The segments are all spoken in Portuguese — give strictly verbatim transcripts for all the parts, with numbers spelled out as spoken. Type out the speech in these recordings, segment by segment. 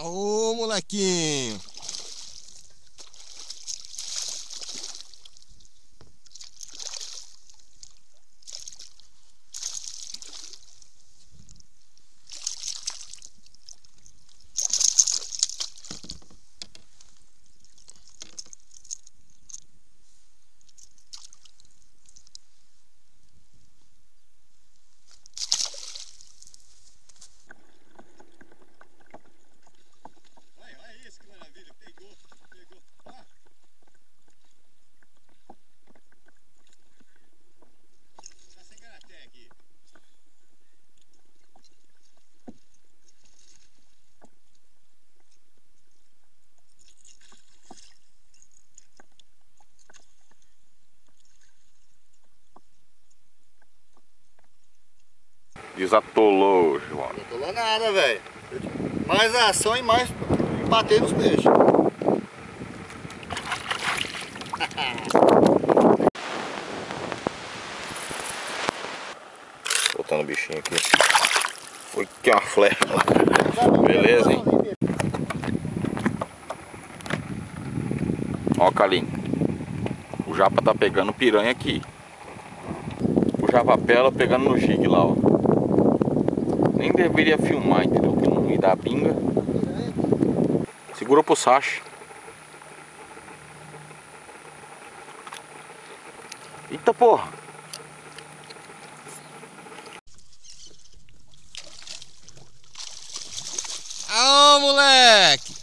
Aô, molequinho! Desatolou, João. Não atolou nada, velho. Mais ação e mais bater nos peixes. Botando o bichinho aqui. Foi que uma flecha. Beleza, hein? Ó, Calinho. O japa tá pegando piranha aqui. O javapela pegando no jig lá, ó. Nem deveria filmar, entendeu? Que não me dá pinga. Segura pro Sacha. Eita porra! Aô, moleque!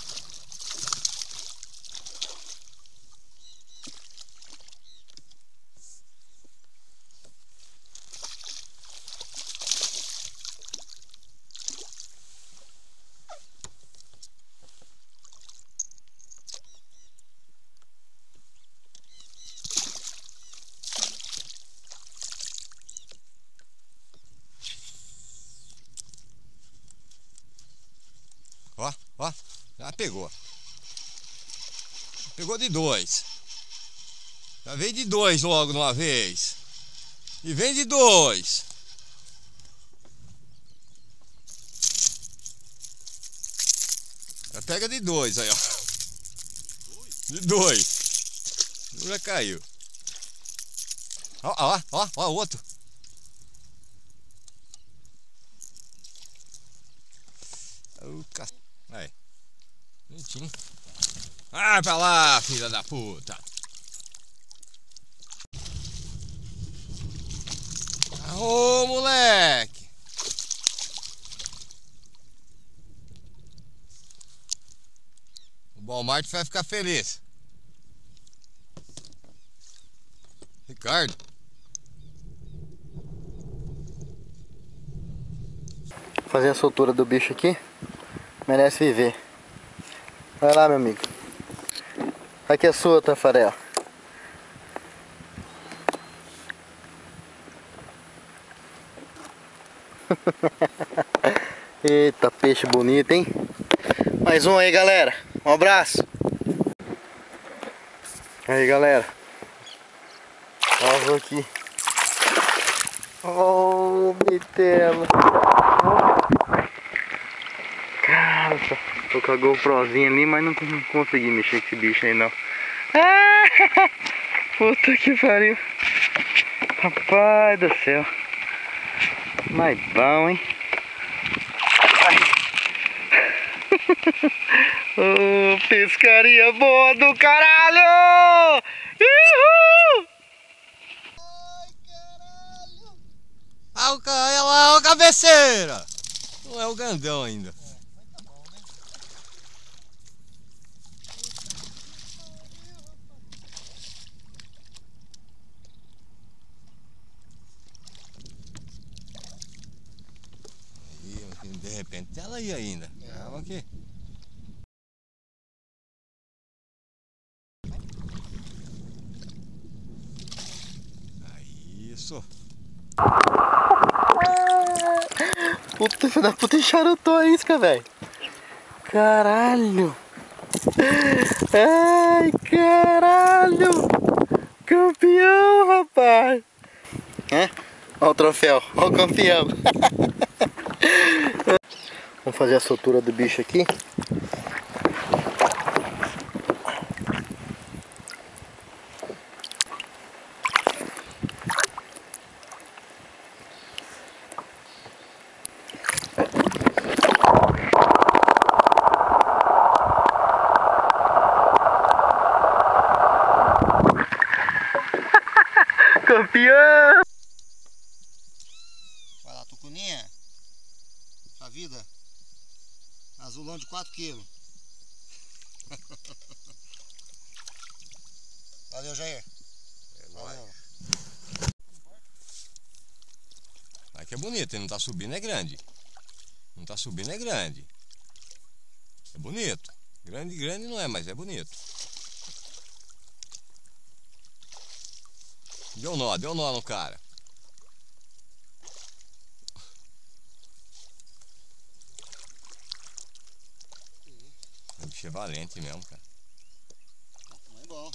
Ó, ó, já pegou. Pegou de dois. Já veio de dois logo de uma vez. E vem de dois. Já pega de dois aí, ó. De dois. Já caiu. Ó, ó, ó, ó, outro. O ca... Aí. Bonitinho. Vai pra lá, filha da puta. Aô, moleque. O Walmart vai ficar feliz. Ricardo. Fazer a soltura do bicho aqui. Merece viver. Vai lá, meu amigo. Aqui é sua, Tafarel. Eita, peixe bonito, hein? Mais um aí, galera. Um abraço. Aí, galera. Ó, aqui. Oh, bitela. Cara, tô com a GoProzinha ali, mas não consegui mexer com esse bicho aí não. Ah, puta que pariu. Rapaz do céu. Mas bom, hein? Ô, oh, pescaria boa do caralho! Uhul! Ah, o ca... Olha lá, ó, a cabeceira! Não é o grandão ainda. De repente ela aí ainda. Calma aqui. Isso. Puta, filho da puta, charutou a isca, velho. Caralho. Ai, caralho. Campeão, rapaz. É? Olha o troféu, olha o campeão. Vamos fazer a soltura do bicho aqui. Campeão! Vai lá, tucuninha. Sua vida. Azulão de quatro quilos. Valeu, Jair. É nóis. Mas que é bonito, ele não tá subindo, é grande. Não tá subindo, é grande. É bonito. Grande, grande não é, mas é bonito. Deu nó, deu nó no cara. O bicho é valente mesmo, cara. Não é bom.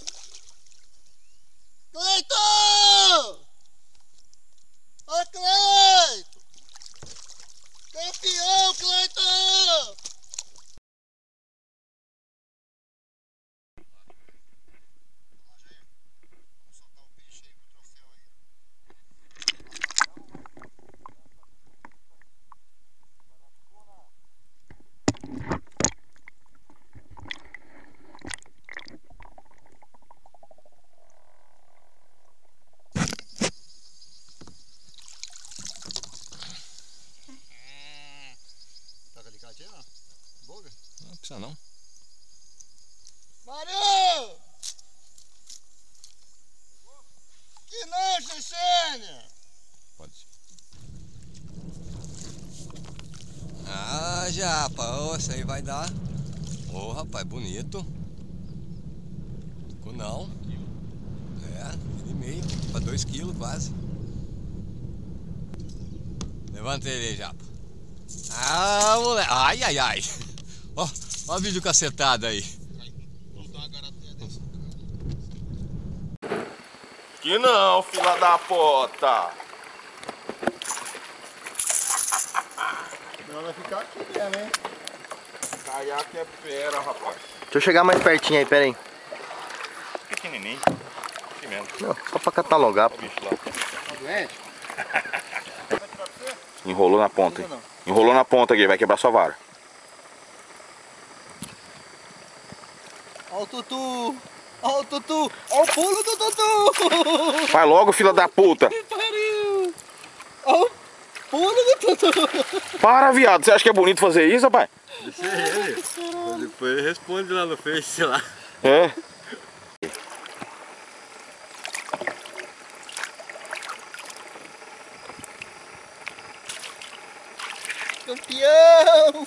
Cleiton! Ô, Cleiton! Campeão, Cleiton! Não precisa não. Mário! Que não, Chechênia! Pode ser. Ah, japa, oh, isso aí vai dar. Ô, oh, rapaz, bonito. Ficou não. É, ele meio, para dois quilos quase. Levanta ele aí, japa. Ah, moleque. Ai, ai, ai. Ó, ó o vídeo cacetado aí. Que não, fila da puta. Não vai ficar aqui mesmo, hein? Caiaque é fera, rapaz. Deixa eu chegar mais pertinho aí, pera aí. Pequenininho. Aqui mesmo. Não, só pra catalogar. Olha o bicho lá. Tá doente? Enrolou na ponta, hein? Enrolou na ponta aqui, vai quebrar sua vara. Ó o Tutu! Ó o Tutu! Ó o pulo do Tutu! Vai logo, fila da puta. Que pariu! Ó o pulo do Tutu! Para, viado. Você acha que é bonito fazer isso, rapaz? Deixa ele. Depois ele responde lá no Face, sei lá. É. Campeão!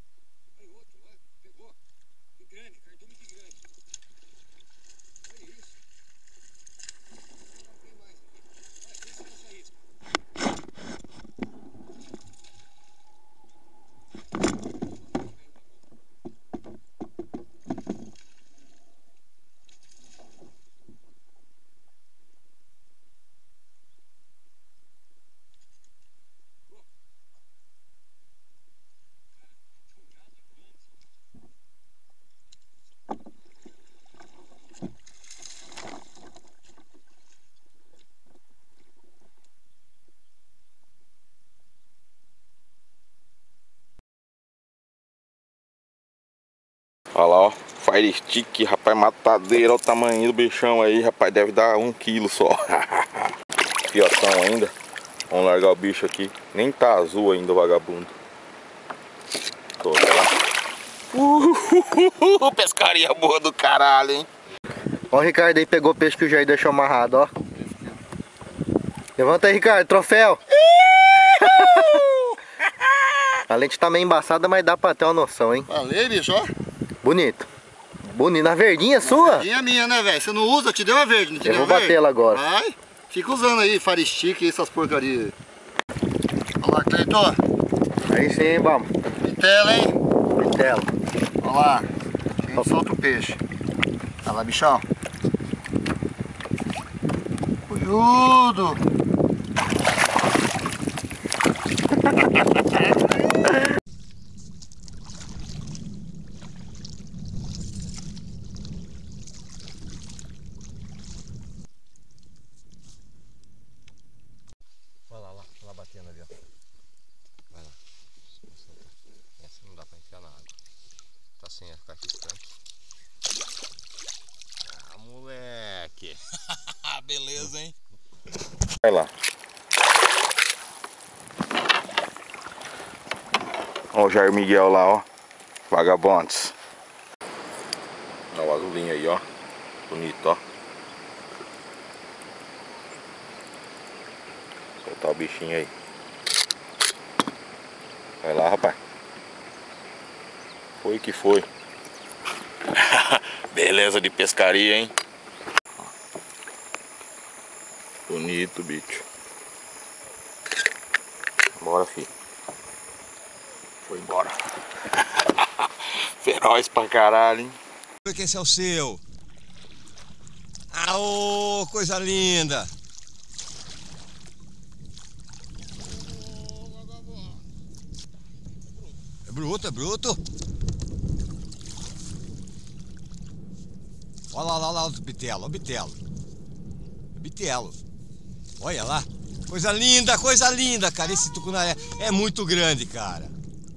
Olha lá, ó. Fire stick, rapaz, matadeira. Olha o tamanho do bichão aí, rapaz. Deve dar um quilo só. Fiotão ainda. Vamos largar o bicho aqui. Nem tá azul ainda o vagabundo. Toda lá. Uhul, pescaria boa do caralho, hein? Ó o Ricardo aí, pegou o peixe que o Jair deixou amarrado, ó. Levanta aí, Ricardo, troféu. A lente tá meio embaçada, mas dá pra ter uma noção, hein? Valeu, bicho, ó. Bonito. Bonito. Na verdinha sua? Verdinha minha, né, velho? Você não usa, eu te dei uma verde, não te Eu dei vou uma verde? bater ela agora. Vai. Fica usando aí, faristique e essas porcarias. Olha lá, Cleiton. Aí sim, hein, vamos. Vitela, hein? Vitela. Olha lá. A gente solta o peixe. Olha lá, bichão. Cuiudo. sem ficar distante. Ah, moleque. Beleza, hein? Vai lá. Ó o Jair Miguel lá, ó. Vagabondes. Ó o azulinho aí, ó. Bonito, ó. Soltar o bichinho aí. Vai lá, rapaz. Foi que foi. Beleza de pescaria, hein? Bonito, bicho. Bora, filho. Foi embora. Feroz pra caralho, hein? Que esse é o seu. Aô, coisa linda. É bruto, é bruto. Olha lá, lá, lá o bitelo, o bitelo. É bitelo. Olha lá. Coisa linda, coisa linda, cara. Esse tucunaré é muito grande, cara.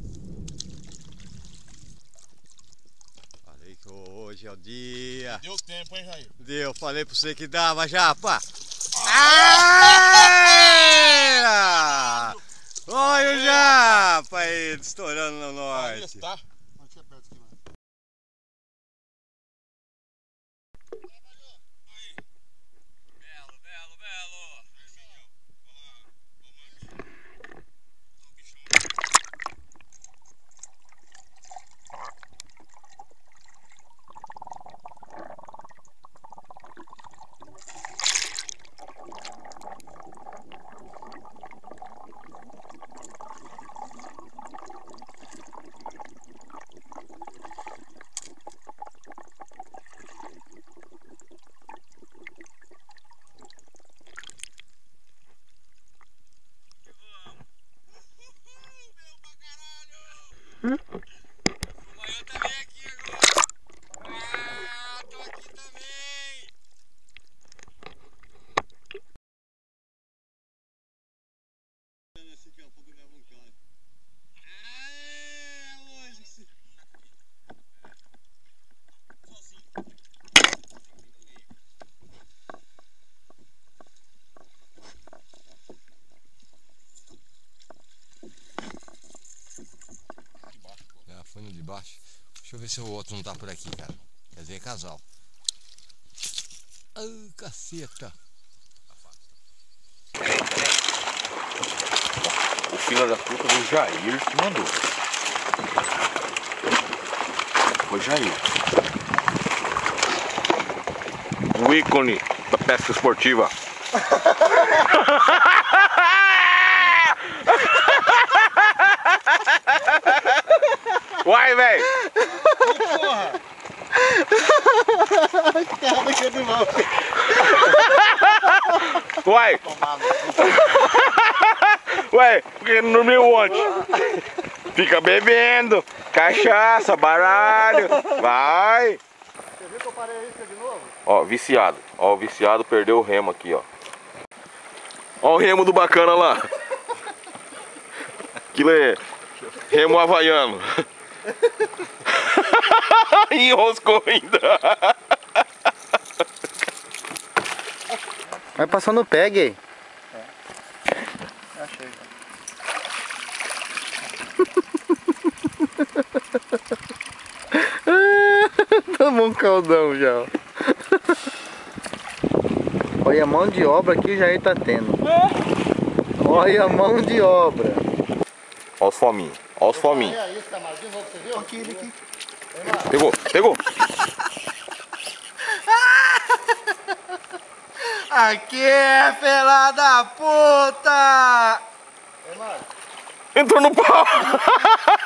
Falei que hoje é o dia. Deu tempo, hein, Jair? Deu, falei pra você que dava já, pá. Ah! Olha o japa aí, estourando no norte. Tá. Belo, belo, belo. Hum? Mas eu também aqui agora. Ah, tô aqui também. Assim que é um pouco da vontade. Ah, hoje sim. Sozinho. Ah, foi no de baixo. Deixa eu ver se o outro não tá por aqui, cara. Quer dizer, é casal. Ah, caceta. O filho da puta do Jair que mandou. Foi Jair. O ícone da pesca esportiva. Uai, velho! Porra! Cara, que animal! Uai! Ué, porque não dormiu ontem? Fica bebendo, cachaça, baralho, vai! Você viu que eu parei a isca de novo? Ó, viciado, ó, o viciado perdeu o remo aqui, ó. Ó o remo do bacana lá. Aquilo é remo havaiano. Enroscou ainda. Vai passando o pé, gay. Achei. Tomou um caldão já, ó. Olha a mão de obra que o Jair tá tendo. Olha a mão de obra. Ó os fominhos, ó os fominhos. Olha isso, Camargo, de novo, você viu? Aqui, ele aqui. Pegou, pegou. Aqui é fela da puta! Ei, Marcos. Entrou no pau.